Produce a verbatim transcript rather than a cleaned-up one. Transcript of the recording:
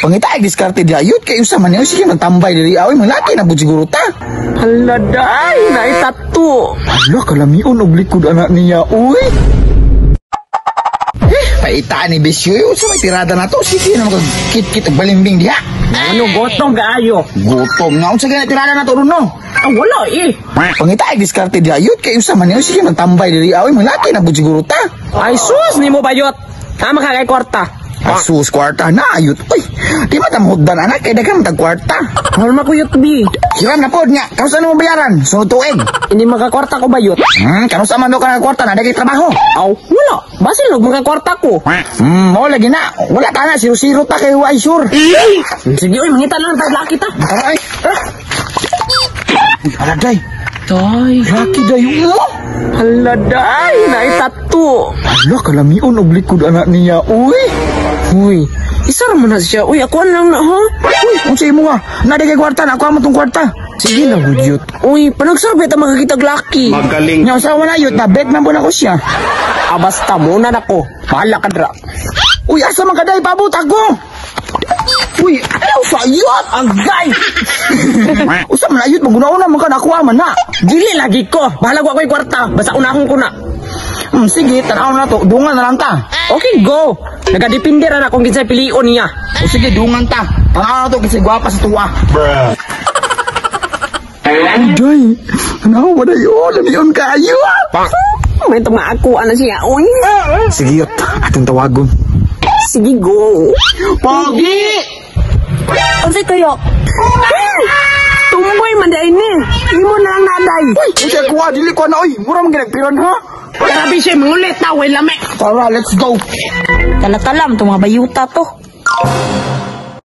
Pangita ay diskarte di ayot kay usa man niyo sige magtambay diri awi malaki na bud siguro ta. Hala day, naitatu. Hala kalamion og likod anak niya uy. Eh, paita ni Bisyo, usa may tirada na to sige na magkit-kit og balimbing diha. Ano gotong gaayo? Gutom na unsa gani tirada na to no? Ah, wala eh. Pangita ay diskarte di ayot kay usa man niyo sige magtambay diri awi malaki na bud siguro ta. Ay sus ni mo bayot. Tama ka kay kwarta. Asus kwarta na ayot. Uy, di ba tamuddan anak kay daghang tag kwarta. Mahal makuyot bi. Hiram na pod nya. Kamusta mo bayaran? Sunod tuig. Hindi magkakwarta ko bayot. Hmm, kamusta man do ka ng kwarta na dagay trabaho? Aw, wala. Basin og magkakwarta ko. Hmm, mo lagi na. Wala ta na siro-siro ta kay way sure. Sige oy, mangita lang tag laki ta. Ay. Ala day. Day, laki day mo. Hala day, naitatu. Hala kalamion og likod anak niya. Uy. Uy, isa ra man na siya. Uy, ako lang na ha. Uy, unsa imo nga? Na dagay kwarta na ako amo tong kwarta. Sige na budyot. Uy, panagsabi ta makakita laki. Magaling. Nya usawa na yut na bet man po na ko siya. Ah, basta muna nako. Bahala ka dra. Uy, asa man kaday pabot ako? Uy, ayaw sayot! Agay! Usa man ayot, maguna-una man ka nakuha man na. Dili lagi ko. Bahala ko ako'y kwarta. Basta unahon ko na. Hmm, sige, tanaw na to. Dungan na lang ta. Okay, go. Nagadepende ra na kung kinsay pilion niya. O sige, dungan ta. Tanaw na to kasi gwapa sa tuwa. Bruh. Day, tanaw ba na yun? Lamiyon kayo ah. May tumakuha na siya. Uy. Sige, yot. Atong tawagon. Sige, go. Pogi! Kasi kayo. Tumboy man day ni. Imo na lang naday. Uy, uy, kuha, dili ko na, uy. Mura man ginagpiron, ha? Grabe siya, mangulit na, way lame. Tara, let's go. Talatalam, itong mga bayuta to.